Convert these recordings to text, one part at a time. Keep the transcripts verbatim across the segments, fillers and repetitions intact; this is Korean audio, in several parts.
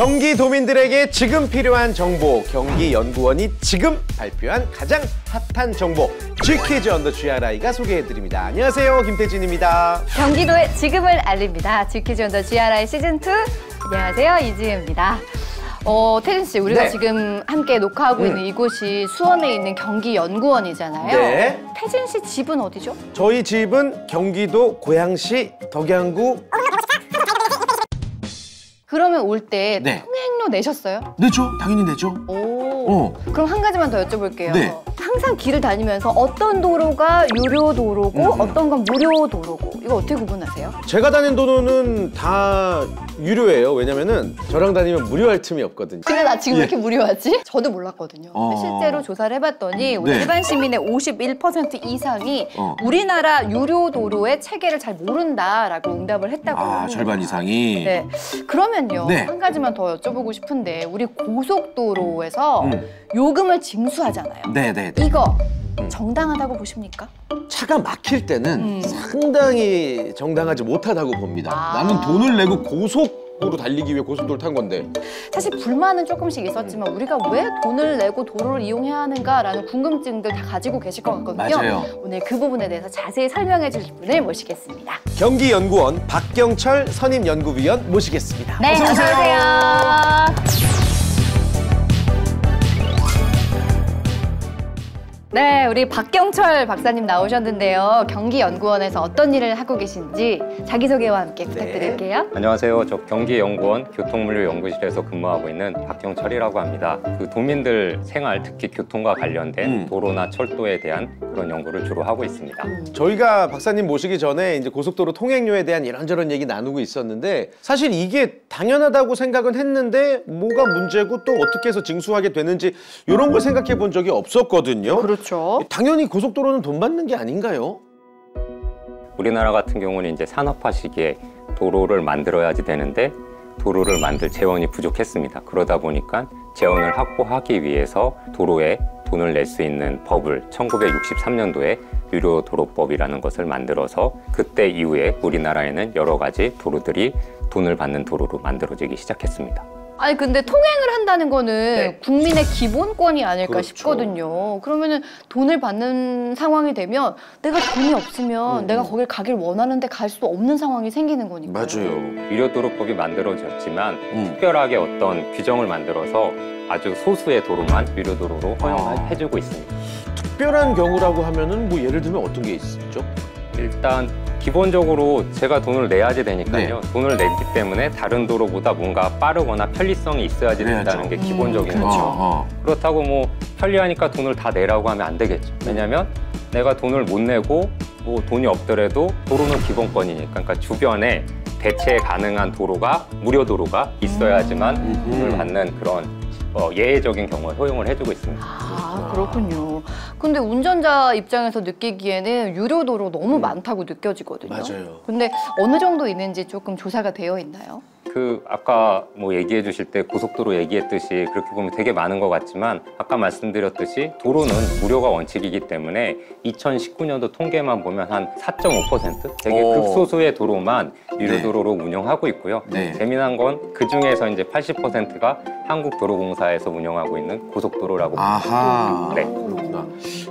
경기도민들에게 지금 필요한 정보, 경기연구원이 지금 발표한 가장 핫한 정보, G퀴즈 언더 지알아이가 소개해드립니다. 안녕하세요, 김태진입니다. 경기도의 지금을 알립니다. G퀴즈 언더 지알아이 시즌 투. 안녕하세요, 이지혜입니다. 어, 태진 씨, 우리가 네. 지금 함께 녹화하고 음. 있는 이곳이 수원에 있는 경기연구원이잖아요. 네. 태진 씨 집은 어디죠? 저희 집은 경기도 고양시 덕양구. 그러면 올 때 네. 통행료 내셨어요? 내죠, 당연히 내죠. 오. 어. 그럼 한 가지만 더 여쭤볼게요. 네. 항상 길을 다니면서 어떤 도로가 유료 도로고 음, 음. 어떤 건 무료 도로고 이거 어떻게 구분하세요? 제가 다닌 도로는 다 유료예요. 왜냐면은 저랑 다니면 무료할 틈이 없거든요. 근데 나 지금 예. 왜 이렇게 무료하지? 저도 몰랐거든요. 어. 근데 실제로 조사를 해봤더니 우리 네. 일반 시민의 오십일 퍼센트 이상이 어. 우리나라 유료 도로의 체계를 잘 모른다라고 응답을 했다고 아, 합니다. 절반 이상이. 네. 그러면요. 네. 한 가지만 더 여쭤보고 싶은데 우리 고속도로에서 음. 요금을 징수하잖아요. 네네. 이거 음. 정당하다고 보십니까? 차가 막힐 때는 음. 상당히 정당하지 못하다고 봅니다. 아. 나는 돈을 내고 고속도로 달리기 위해 고속도로 탄 건데. 사실 불만은 조금씩 있었지만 우리가 왜 돈을 내고 도로를 이용해야 하는가라는 궁금증들 다 가지고 계실 것 같거든요. 맞아요. 오늘 그 부분에 대해서 자세히 설명해 주실 분을 모시겠습니다. 경기연구원 박경철 선임연구위원 모시겠습니다. 네, 어서 오세요. 안녕하세요. 네, 우리 박경철 박사님 나오셨는데요. 경기연구원에서 어떤 일을 하고 계신지 자기소개와 함께 부탁드릴게요. 안녕하세요. 저 경기연구원 교통물류연구실에서 근무하고 있는 박경철이라고 합니다. 그 도민들 생활, 특히 교통과 관련된 음. 도로나 철도에 대한 그런 연구를 주로 하고 있습니다. 저희가 박사님 모시기 전에 이제 고속도로 통행료에 대한 이런저런 얘기 나누고 있었는데 사실 이게 당연하다고 생각은 했는데 뭐가 문제고 또 어떻게 해서 징수하게 되는지 이런 걸 생각해 본 적이 없었거든요. 그렇죠. 당연히 고속도로는 돈 받는 게 아닌가요? 우리나라 같은 경우는 이제 산업화 시기에 도로를 만들어야지 되는데 도로를 만들 재원이 부족했습니다. 그러다 보니까 재원을 확보하기 위해서 도로에 돈을 낼 수 있는 법을 천구백육십삼 년도에 유료도로법이라는 것을 만들어서 그때 이후에 우리나라에는 여러 가지 도로들이 돈을 받는 도로로 만들어지기 시작했습니다. 아니 근데 통행을 한다는 거는 네. 국민의 기본권이 아닐까 그렇죠. 싶거든요. 그러면은 돈을 받는 상황이 되면 내가 돈이 없으면 음. 내가 거길 가길 원하는데 갈 수 없는 상황이 생기는 거니까요. 맞아요. 유료도로법이 만들어졌지만 음. 특별하게 어떤 규정을 만들어서 아주 소수의 도로만 유료도로로 허용해주고 있습니다. 특별한 경우라고 하면은 뭐 예를 들면 어떤 게 있죠? 일단 기본적으로 제가 돈을 내야지 되니까요. 네. 돈을 냈기 때문에 다른 도로보다 뭔가 빠르거나 편리성이 있어야지 된다는 그래야죠. 게 기본적인 음, 거죠. 그렇죠. 어, 어. 그렇다고 뭐 편리하니까 돈을 다 내라고 하면 안 되겠죠. 왜냐하면 내가 돈을 못 내고 뭐 돈이 없더라도 도로는 기본권이니까. 그러니까 주변에 대체 가능한 도로가 무료 도로가 있어야지만 음. 돈을 받는 그런 어, 예외적인 경우에 허용을 해주고 있습니다. 아, 그렇군요. 근데 운전자 입장에서 느끼기에는 유료도로 너무 많다고 느껴지거든요. 맞아요. 근데 어느 정도 있는지 조금 조사가 되어 있나요? 그 아까 뭐 얘기해 주실 때 고속도로 얘기했듯이 그렇게 보면 되게 많은 것 같지만 아까 말씀드렸듯이 도로는 무료가 원칙이기 때문에 이천십구 년도 통계만 보면 한 사 점 오 퍼센트 되게 오. 극소수의 도로만 유료 네. 도로로 운영하고 있고요. 네. 재미난 건 그 중에서 이제 팔십 퍼센트가 한국도로공사에서 운영하고 있는 고속도로라고 아하. 네. 그렇구나.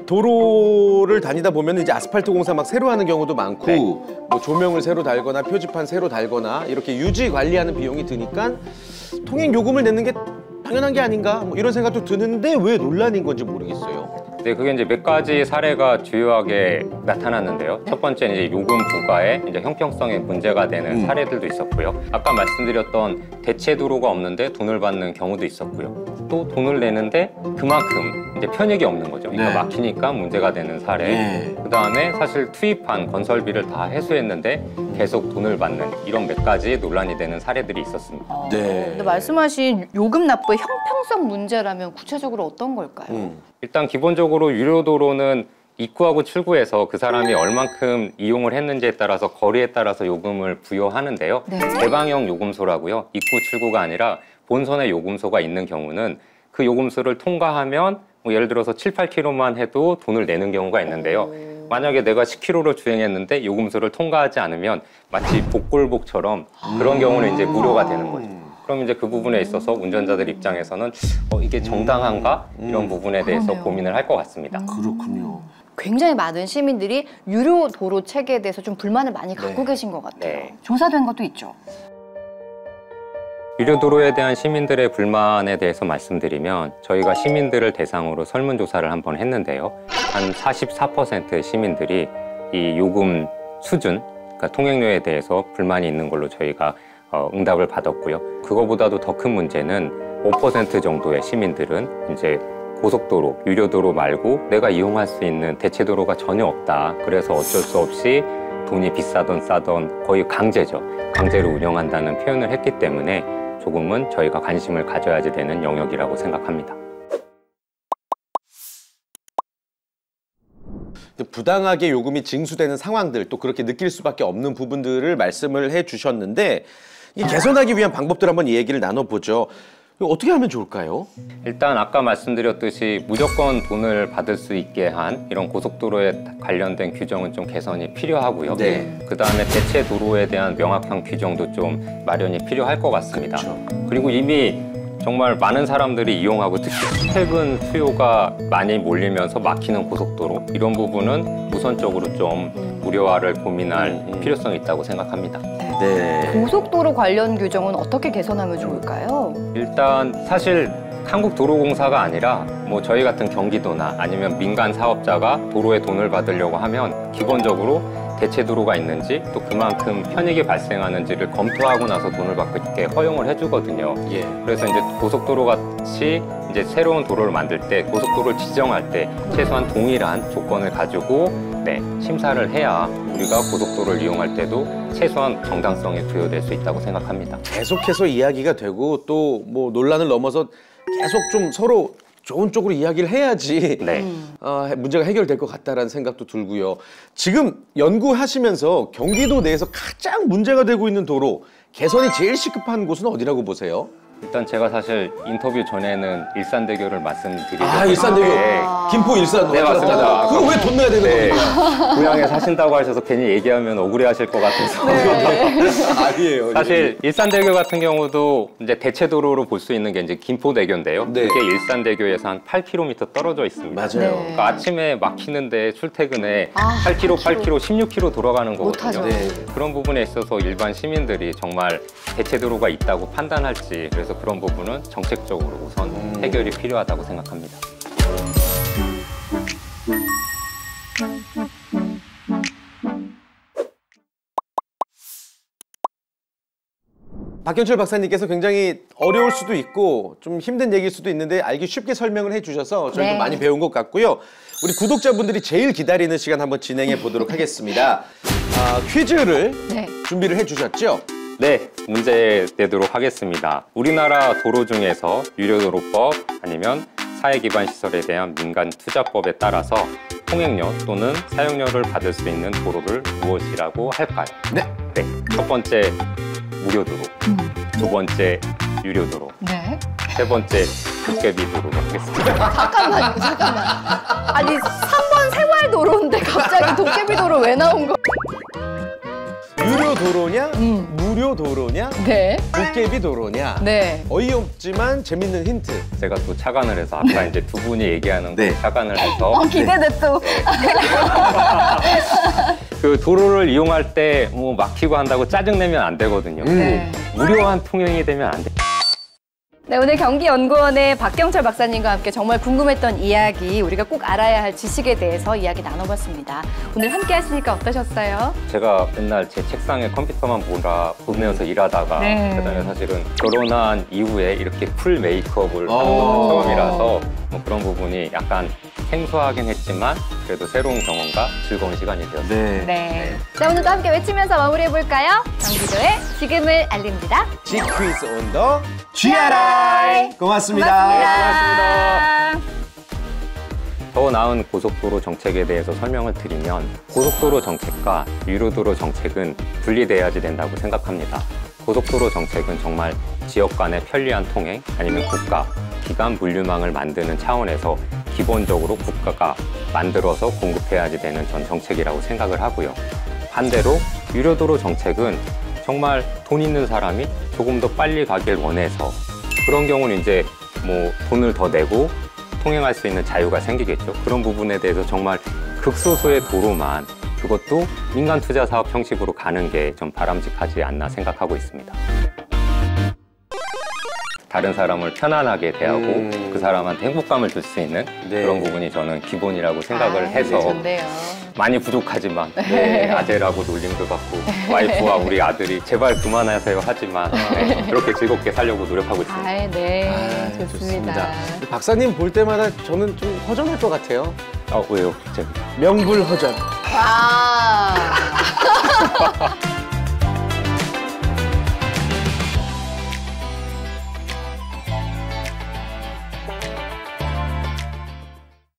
도로를 다니다 보면 이제 아스팔트 공사 막 새로 하는 경우도 많고 네. 뭐 조명을 새로 달거나 표지판 새로 달거나 이렇게 유지 관리하는 비용이 드니까 통행 요금을 내는 게 당연한 게 아닌가 뭐 이런 생각도 드는데 왜 논란인 건지 모르겠어요. 네, 그게 이제 몇 가지 사례가 주요하게 나타났는데요. 첫 번째는 이제 요금 부과에 이제 형평성에 문제가 되는 음. 사례들도 있었고요. 아까 말씀드렸던 대체 도로가 없는데 돈을 받는 경우도 있었고요. 또 돈을 내는데 그만큼 이제 편익이 없는 거죠. 그러니까 네. 막히니까 문제가 되는 사례. 네. 그 다음에 사실 투입한 건설비를 다 회수했는데 계속 돈을 받는 이런 몇 가지 논란이 되는 사례들이 있었습니다. 어, 네. 근데 말씀하신 요금 납부의 형평성 문제라면 구체적으로 어떤 걸까요? 음. 일단 기본적으로 유료도로는 입구하고 출구에서 그 사람이 얼만큼 이용을 했는지에 따라서 거리에 따라서 요금을 부여하는데요. 네. 개방형 요금소라고요. 입구 출구가 아니라 본선에 요금소가 있는 경우는 그 요금소를 통과하면 뭐 예를 들어서 칠, 팔 킬로미터만 해도 돈을 내는 경우가 있는데요. 오. 만약에 내가 십 킬로미터를 주행했는데 요금소를 통과하지 않으면 마치 복골복처럼 그런 경우는 이제 무료가 되는 거죠. 그럼 이제 그 부분에 있어서 운전자들 입장에서는 어, 이게 정당한가? 이런 부분에 대해서 그러네요. 고민을 할 것 같습니다. 그렇군요. 굉장히 많은 시민들이 유료 도로 체계에 대해서 좀 불만을 많이 갖고 네. 계신 것 같아요. 네. 조사된 것도 있죠. 유료도로에 대한 시민들의 불만에 대해서 말씀드리면 저희가 시민들을 대상으로 설문조사를 한번 했는데요. 한 사십사 퍼센트의 시민들이 이 요금 수준, 그러니까 통행료에 대해서 불만이 있는 걸로 저희가 어, 응답을 받았고요. 그거보다도 더 큰 문제는 오 퍼센트 정도의 시민들은 이제 고속도로, 유료도로 말고 내가 이용할 수 있는 대체도로가 전혀 없다. 그래서 어쩔 수 없이 돈이 비싸던 싸던 거의 강제죠. 강제로 운영한다는 표현을 했기 때문에 조금은 저희가 관심을 가져야지 되는 영역이라고 생각합니다. 부당하게 요금이 징수되는 상황들, 또 그렇게 느낄 수밖에 없는 부분들을 말씀을 해주셨는데 이 개선하기 위한 방법들 한번 이 얘기를 나눠보죠. 이거 어떻게 하면 좋을까요? 일단 아까 말씀드렸듯이 무조건 돈을 받을 수 있게 한 이런 고속도로에 관련된 규정은 좀 개선이 필요하고요. 네. 그다음에 대체 도로에 대한 명확한 규정도 좀 마련이 필요할 것 같습니다. 그렇죠. 그리고 이미 정말 많은 사람들이 이용하고 특히 퇴근 수요가 많이 몰리면서 막히는 고속도로 이런 부분은 우선적으로 좀 무료화를 고민할 음, 음. 필요성이 있다고 생각합니다. 네. 고속도로 관련 규정은 어떻게 개선하면 좋을까요? 일단 사실 한국도로공사가 아니라 뭐 저희 같은 경기도나 아니면 민간 사업자가 도로에 돈을 받으려고 하면 기본적으로 대체도로가 있는지 또 그만큼 편익이 발생하는지를 검토하고 나서 돈을 받게 허용을 해주거든요. 예. 그래서 이제 고속도로 같이 이제 새로운 도로를 만들 때 고속도로를 지정할 때 최소한 동일한 조건을 가지고 네, 심사를 해야 우리가 고속도로를 이용할 때도 최소한 정당성이 부여될 수 있다고 생각합니다. 계속해서 이야기가 되고 또 뭐 논란을 넘어서 계속 좀 서로 좋은 쪽으로 이야기를 해야지 네. 어, 문제가 해결될 것 같다라는 생각도 들고요. 지금 연구하시면서 경기도 내에서 가장 문제가 되고 있는 도로 개선이 제일 시급한 곳은 어디라고 보세요? 일단 제가 사실 인터뷰 전에는 일산대교를 말씀드리고 아, 일산대교. 김포 일산. 네, 맞습니다. 그거 왜 돈 내야 되는 네. 겁니까? 고향에 사신다고 하셔서 괜히 얘기하면 억울해하실 것 같아서 아니에요. 사실 일산대교 같은 경우도 이제 대체도로로 볼 수 있는 게 이제 김포대교인데요. 네. 그게 일산대교에서 한 팔 킬로미터 떨어져 있습니다. 맞아요. 네. 그러니까 아침에 막히는데 출퇴근에 아, 팔 킬로미터, 팔 킬로미터, 십육 킬로미터 돌아가는 못하죠. 거거든요. 네. 그런 부분에 있어서 일반 시민들이 정말 대체도로가 있다고 판단할지 그래서 그런 부분은 정책적으로 우선 음. 해결이 필요하다고 생각합니다. 박경철 박사님께서 굉장히 어려울 수도 있고 좀 힘든 얘기일 수도 있는데 알기 쉽게 설명을 해주셔서 저희도 네. 많이 배운 것 같고요. 우리 구독자분들이 제일 기다리는 시간 한번 진행해 보도록 하겠습니다. 아, 퀴즈를 네. 준비를 해주셨죠? 네, 문제 내도록 하겠습니다. 우리나라 도로 중에서 유료도로법 아니면 사회기반시설에 대한 민간투자법에 따라서 통행료 또는 사용료를 받을 수 있는 도로를 무엇이라고 할까요? 네. 네, 첫 번째 무료도로, 두 번째 유료도로, 네. 세 번째 도깨비 도로로 하겠습니다. 잠깐만요, 잠깐만. 아니, 삼 번 생활도로인데 갑자기 도깨비도로 왜 나온 거? 유료 도로냐, 음. 무료 도로냐, 네. 도깨비 도로냐. 네. 어이없지만 재밌는 힌트. 제가 또 착안을 해서 아까 이제 두 분이 얘기하는 거 네. 착안을 해서 어, 기대돼 또. 그 도로를 이용할 때 뭐 막히고 한다고 짜증내면 안 되거든요. 네. 무료한 통행이 되면 안 돼. 네, 오늘 경기연구원의 박경철 박사님과 함께 정말 궁금했던 이야기, 우리가 꼭 알아야 할 지식에 대해서 이야기 나눠봤습니다. 오늘 함께 하시니까 어떠셨어요? 제가 맨날 제 책상에 컴퓨터만 보라, 보면서 일하다가 네. 그다음에 사실은 결혼한 이후에 이렇게 풀 메이크업을 하는 오. 건 처음이라서 뭐 그런 부분이 약간 생소하긴 했지만 그래도 새로운 경험과 즐거운 시간이 되었습니다. 네. 네. 자, 오늘도 함께 외치면서 마무리해볼까요? 경기도의 지금을 알립니다. G 퀴즈 온 더 지알아이. 고맙습니다. 고맙습니다. 더 나은 고속도로 정책에 대해서 설명을 드리면 고속도로 정책과 유료도로 정책은 분리돼야지 된다고 생각합니다. 고속도로 정책은 정말 지역 간의 편리한 통행 아니면 국가, 기간 분류망을 만드는 차원에서 기본적으로 국가가 만들어서 공급해야지 되는 전 정책이라고 생각을 하고요. 반대로 유료도로 정책은 정말 돈 있는 사람이 조금 더 빨리 가길 원해서 그런 경우는 이제 뭐 돈을 더 내고 통행할 수 있는 자유가 생기겠죠. 그런 부분에 대해서 정말 극소수의 도로만 그것도 민간 투자 사업 형식으로 가는 게 좀 바람직하지 않나 생각하고 있습니다. 다른 사람을 편안하게 대하고 음. 그 사람한테 행복감을 줄 수 있는 네. 그런 부분이 저는 기본이라고 생각을 아, 해서 좋네요. 많이 부족하지만 네, 아재라고 놀림도 받고 와이프와 우리 아들이 제발 그만하세요 하지만 네, 그렇게 즐겁게 살려고 노력하고 있습니다. 아, 네, 아, 좋습니다. 박사님 볼 때마다 저는 좀 허전할 것 같아요. 아, 왜요? 갑자기? 명불허전. 아,